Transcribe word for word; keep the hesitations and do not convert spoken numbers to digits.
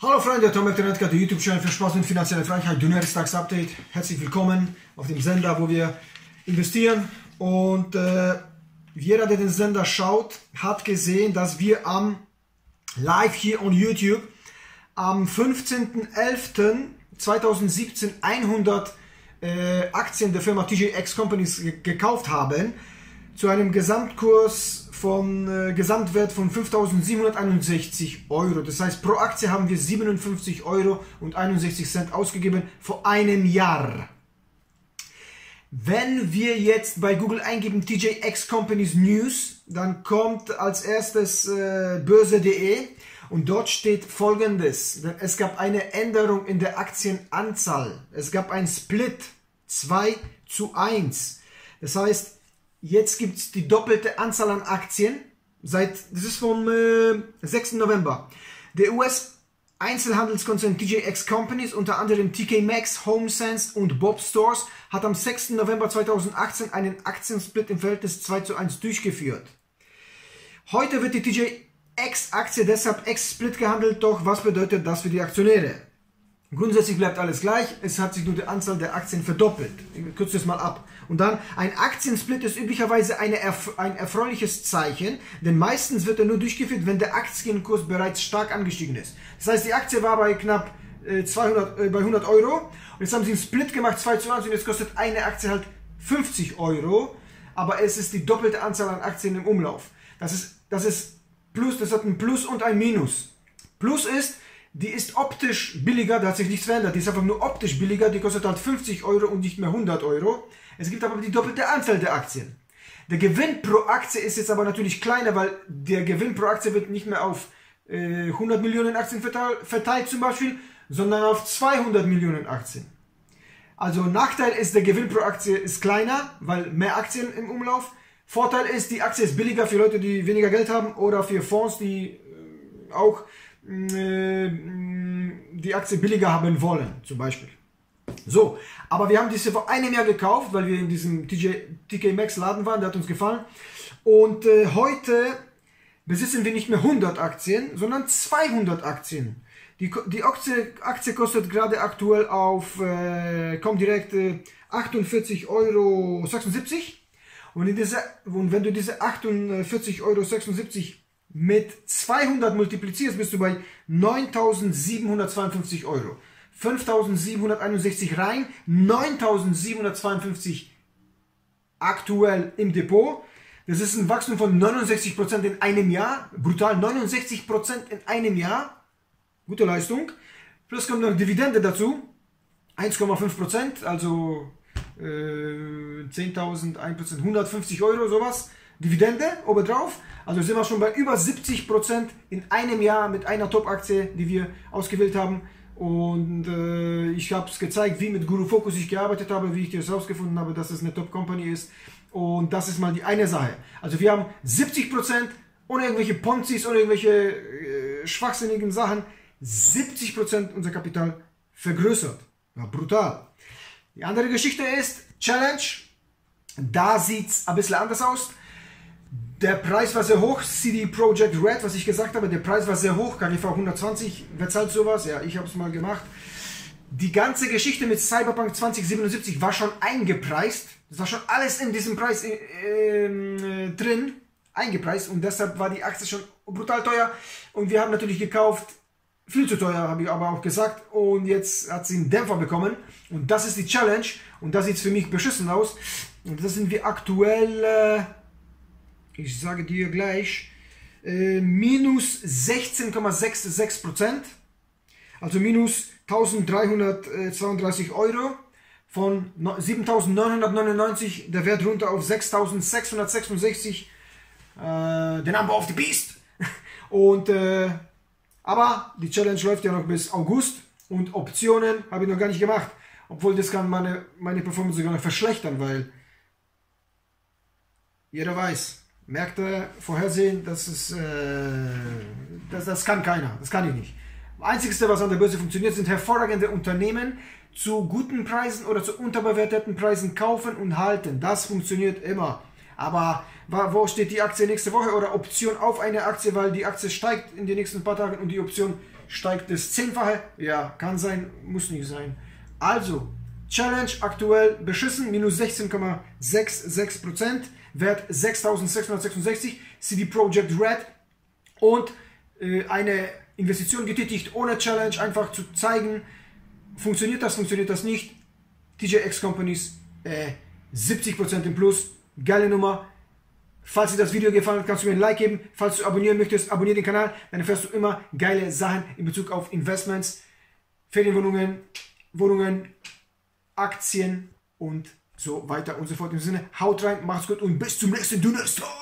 Hallo Freunde, Tom Internet, der YouTube-Channel für Spaß und finanzielle Freiheit, Donnerstags-Update. Herzlich willkommen auf dem Sender, wo wir investieren. Und äh, jeder, der den Sender schaut, hat gesehen, dass wir am live hier on YouTube am fünfzehnten elften zweitausendsiebzehn hundert äh, Aktien der Firma T J X Companies gekauft haben, zu einem Gesamtkurs von äh, Gesamtwert von fünftausendsiebenhunderteinundsechzig Euro. Das heißt, pro Aktie haben wir siebenundfünfzig Euro und einundsechzig Cent ausgegeben vor einem Jahr. Wenn wir jetzt bei Google eingeben T J X Companies News, dann kommt als erstes äh, börse punkt de und dort steht Folgendes: Es gab eine Änderung in der Aktienanzahl. Es gab ein Split zwei zu eins. Das heißt, jetzt gibt es die doppelte Anzahl an Aktien. Seit, das ist vom äh, sechsten November. Der U S-Einzelhandelskonzern T J X Companies, unter anderem T K Maxx, HomeSense und Bob Stores, hat am sechsten November zweitausendachtzehn einen Aktiensplit im Verhältnis zwei zu eins durchgeführt. Heute wird die T J X-Aktie deshalb X-Split gehandelt, doch was bedeutet das für die Aktionäre? Grundsätzlich bleibt alles gleich, es hat sich nur die Anzahl der Aktien verdoppelt. Ich kürze das mal ab. Und dann, ein Aktiensplit ist üblicherweise eine erf ein erfreuliches Zeichen, denn meistens wird er nur durchgeführt, wenn der Aktienkurs bereits stark angestiegen ist. Das heißt, die Aktie war bei knapp äh, zweihundert, äh, bei hundert Euro und jetzt haben sie einen Split gemacht, zwei zu eins, und jetzt kostet eine Aktie halt fünfzig Euro, aber es ist die doppelte Anzahl an Aktien im Umlauf. Das ist, das ist Plus, das hat ein Plus und ein Minus. Plus ist, die ist optisch billiger, da hat sich nichts verändert, die ist einfach nur optisch billiger, die kostet halt fünfzig Euro und nicht mehr hundert Euro. Es gibt aber die doppelte Anzahl der Aktien. Der Gewinn pro Aktie ist jetzt aber natürlich kleiner, weil der Gewinn pro Aktie wird nicht mehr auf äh, hundert Millionen Aktien verteilt, verteilt zum Beispiel, sondern auf zweihundert Millionen Aktien. Also Nachteil ist, der Gewinn pro Aktie ist kleiner, weil mehr Aktien im Umlauf. Vorteil ist, die Aktie ist billiger für Leute, die weniger Geld haben, oder für Fonds, die äh, auch äh, die Aktie billiger haben wollen, zum Beispiel. So, aber wir haben diese vor einem Jahr gekauft, weil wir in diesem T K Maxx Laden waren, der hat uns gefallen. Und äh, heute besitzen wir nicht mehr hundert Aktien, sondern zweihundert Aktien. Die, die Aktie, Aktie kostet gerade aktuell auf, äh, kommt direkt äh, achtundvierzig Euro sechsundsiebzig. Und, in diese, und wenn du diese achtundvierzig Euro sechsundsiebzig mit zweihundert multiplizierst, bist du bei neuntausendsiebenhundertzweiundfünfzig Euro. fünftausendsiebenhunderteinundsechzig rein, neuntausendsiebenhundertzweiundfünfzig aktuell im Depot. Das ist ein Wachstum von neunundsechzig Prozent in einem Jahr. Brutal, neunundsechzig Prozent in einem Jahr. Gute Leistung. Plus kommt noch Dividende dazu. eins Komma fünf Prozent, also äh, zehntausend, ein Prozent, hundertfünfzig Euro, sowas. Dividende obendrauf. Also sind wir schon bei über siebzig Prozent in einem Jahr mit einer Top-Aktie, die wir ausgewählt haben. Und äh, ich habe es gezeigt, wie mit Guru Focus ich gearbeitet habe, wie ich das herausgefunden habe, dass es eine Top-Company ist. Und das ist mal die eine Sache. Also wir haben siebzig Prozent ohne irgendwelche Ponzis, ohne irgendwelche äh, schwachsinnigen Sachen, siebzig Prozent unser Kapital vergrößert. Ja, brutal. Die andere Geschichte ist Challenge. Da sieht es ein bisschen anders aus. Der Preis war sehr hoch, C D Projekt Red, was ich gesagt habe, der Preis war sehr hoch, K G V hundertzwanzig, wer zahlt sowas? Ja, ich habe es mal gemacht. Die ganze Geschichte mit Cyberpunk zwanzig siebenundsiebzig war schon eingepreist, das war schon alles in diesem Preis äh, äh, drin, eingepreist, und deshalb war die Aktie schon brutal teuer und wir haben natürlich gekauft, viel zu teuer, habe ich aber auch gesagt, und jetzt hat sie einen Dämpfer bekommen und das ist die Challenge und da sieht es für mich beschissen aus und das sind wir aktuell... Äh, Ich sage dir gleich, äh, minus sechzehn Komma sechsundsechzig Prozent, also minus eintausenddreihundertzweiunddreißig Euro, von siebentausendneunhundertneunundneunzig, der Wert runter auf sechstausendsechshundertsechsundsechzig, äh, the number of the beast. Und, äh, aber die Challenge läuft ja noch bis August und Optionen habe ich noch gar nicht gemacht, obwohl das kann meine, meine Performance sogar noch verschlechtern, weil jeder weiß, Märkte vorhersehen, das, ist, äh, das, das kann keiner, das kann ich nicht. Das Einzige, was an der Börse funktioniert, sind hervorragende Unternehmen zu guten Preisen oder zu unterbewerteten Preisen kaufen und halten. Das funktioniert immer. Aber wo steht die Aktie nächste Woche oder Option auf eine Aktie, weil die Aktie steigt in den nächsten paar Tagen und die Option steigt das Zehnfache? Ja, kann sein, muss nicht sein. Also, Challenge aktuell beschissen, minus sechzehn Komma sechsundsechzig Prozent, Wert sechstausendsechshundertsechsundsechzig, C D Projekt Red und äh, eine Investition getätigt ohne Challenge, einfach zu zeigen, funktioniert das, funktioniert das nicht. T J X Companies äh, siebzig Prozent im Plus, geile Nummer. Falls dir das Video gefallen hat, kannst du mir ein Like geben. Falls du abonnieren möchtest, abonniere den Kanal, dann erfährst du immer geile Sachen in Bezug auf Investments, Ferienwohnungen, Wohnungen, Aktien und so weiter und so fort. In diesem Sinne, haut rein, macht's gut und bis zum nächsten Donnerstag.